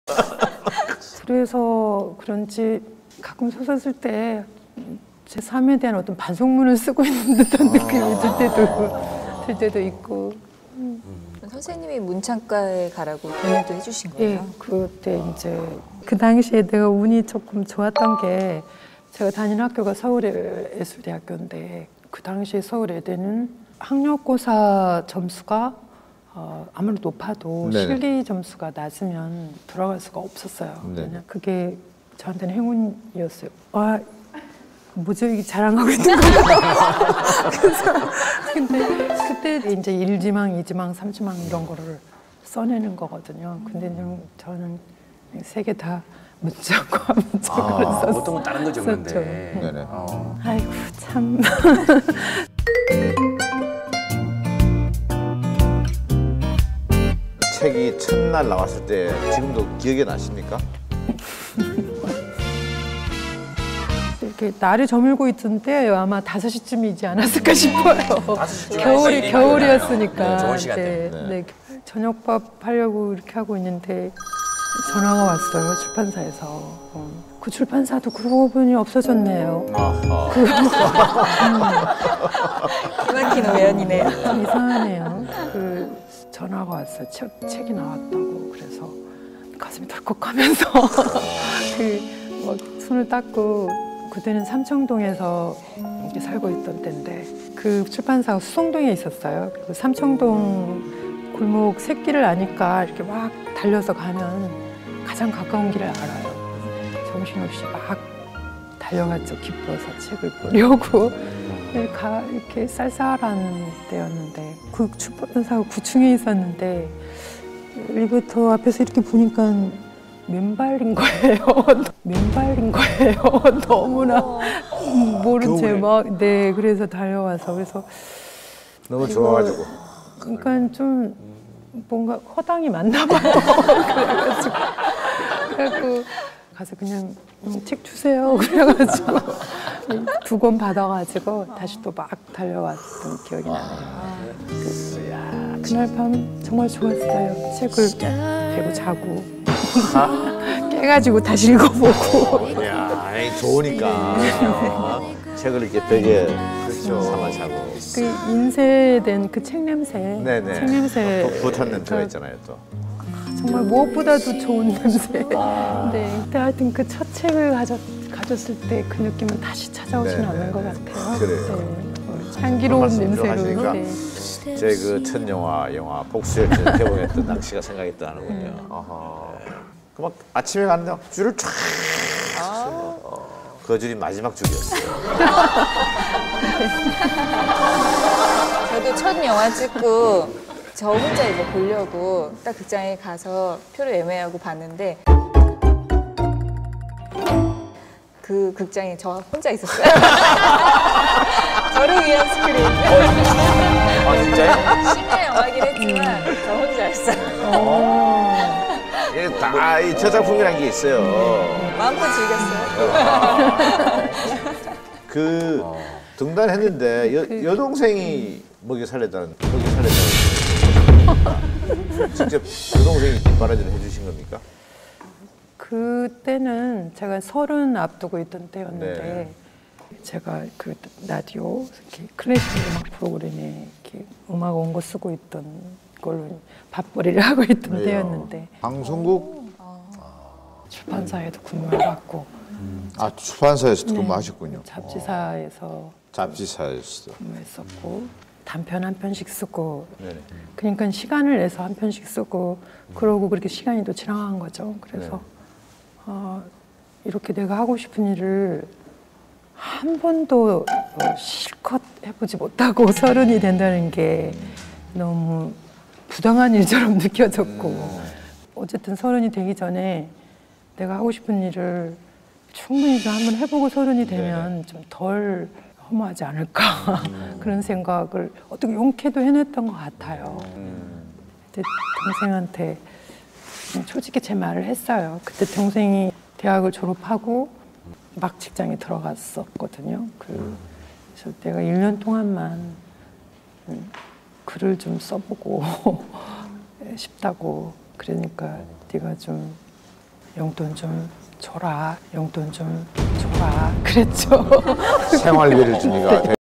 그래서 그런지 가끔 소설 쓸 때 제 삶에 대한 어떤 반성문을 쓰고 있는 듯한 느낌이 들 때도 있고. 선생님이 문창과에 가라고 권유도 해주신 거예요? 예, 그때 이제 그 당시에 내가 운이 조금 좋았던 게 제가 다니는 학교가 서울예술대학교인데 그 당시에 서울예대는 학력고사 점수가 아무리 높아도 네네. 실기 점수가 낮으면 들어갈 수가 없었어요. 네. 그냥 그게 저한테는 행운이었어요. 와, 뭐죠? 이게 자랑하고 있는 거예요. 그래서 근데 그때 이제 1지망, 2지망, 3지망 이런 거를 써내는 거거든요. 근데 저는 세 개 다 문자과 문자과를 썼어요. 보통은 다른 거 적는데. 네네. 아이고 참. 책이 첫날 나왔을 때 지금도 기억에 나십니까? 이렇게 날이 저물고 있던 때예요. 아마 5시쯤이지 않았을까 싶어요. 겨울이었으니까. 네, 좋은 시간대. 네. 저녁밥 하려고 이렇게 하고 있는데 전화가 왔어요. 출판사에서. 그 출판사도 그러고 보니 없어졌네요. 기막힌 우연이네요. 좀 이상하네요. 그 전화가 왔어요. 책이 나왔다고. 그래서 가슴이 덜컥하면서 막 손을 닦고 그때는 삼청동에서 이렇게 살고 있던 때인데 그 출판사가 수성동에 있었어요. 그 삼청동 골목 새길을 아니까 이렇게 막 달려서 가면 가장 가까운 길을 알아요. 정신없이 막 달려갔죠. 기뻐서 책을 보려고. 이렇게 쌀쌀한 때였는데 그 출판사가 9층에 있었는데 엘리베이터 앞에서 이렇게 보니까 맨발인 거예요. 너무나 모른 채 막. 네, 그래서 달려와서 그래서 너무 좋아가지고. 그러니까 좀 뭔가 허당이 맞나 봐요. 그래갖고 가서 그냥 책 주세요. 그래가지고 2권 받아가지고 다시 또 막 달려왔던 기억이 나네요. 그날 밤 정말 좋았어요. 책을 대고 자고 깨가지고 다시 읽어보고. 이야, 좋으니까. 책을 이렇게 벽에 삼아 자고. 그 인쇄된 그 책 냄새. 네네. 책 냄새. 또 부탄 냄새가 있잖아요, 또. 정말 무엇보다도 좋은 냄새. 네, 그때 하여튼 그 첫 책을 가졌을 때 그 느낌은 다시 찾아오진 않는 것 같아요. 그래요. 네. 향기로운 말씀 냄새로. 하시니까 네. 제 그 첫 영화 복수열전 개봉했던 낚시가 생각이 나는군요. 그 막 아침에 갔는데 줄을 쫙. 그 줄이 마지막 줄이었어요. 저도 첫 영화 찍고 저 혼자 이거 보려고 딱 극장에 가서 표를 예매하고 봤는데 그 극장에 저 혼자 있었어요. 저를 위한 스크린. 아, 진짜요? 심야 영화긴 했지만 저 혼자였어요. 이게 다 이 저작품이라는 게 있어요. 마음껏 즐겼어요. 그 등단했는데 여동생이 먹여 살렸다는 직접 여동생이 뒷바라지를 해주신 겁니까? 그때는 제가 30 앞두고 있던 때였는데 네. 제가 그 라디오 이렇게 클래식 음악 프로그램에 이렇게 음악 원고 쓰고 있던 걸로 밥벌이를 하고 있던 때였는데 방송국 출판사에도 근무해봤고 출판사에서도 근무하셨군요. 잡지사에서 잡지사에서도 근무했었고 단편 한 편씩 쓰고 네네. 그러니까 시간을 내서 한 편씩 쓰고 그러고 그렇게 시간이 또 지나간 거죠. 그래서 이렇게 내가 하고 싶은 일을 한 번도 실컷 해보지 못하고 30이 된다는 게 너무 부당한 일처럼 느껴졌고 어쨌든 30이 되기 전에 내가 하고 싶은 일을 충분히 좀 한번 해보고 30이 되면 좀 덜 허무하지 않을까 그런 생각을 어떻게 용케도 해냈던 것 같아요. 그때 동생한테 솔직히 제 말을 했어요. 그때 동생이 대학을 졸업하고 막 직장에 들어갔었거든요. 그래서 내가 1년 동안만 글을 좀 써보고 싶다고. 그러니까 네가 좀 용돈 좀 줘라, 용돈 좀 줘라 그랬죠. 생활비를 주니까